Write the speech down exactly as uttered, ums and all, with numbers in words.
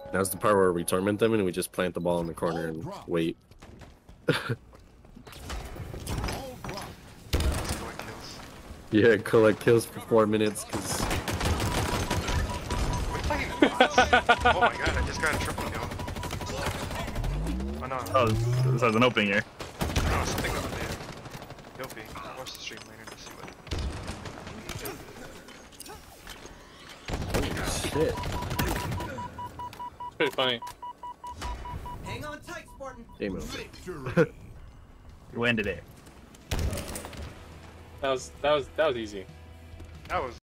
Now's the part where we torment them and we just plant the ball in the corner and wait. Yeah, collect kills for four minutes. Cause... Oh my god, I just got a triple kill. Oh no. Oh, this has an opening here. No, something over there. You'll be. I'll watch the stream later to see what. Shit. Pretty funny. Hang on tight, Spartan. Game over. You ended it. That was that was that was easy. That was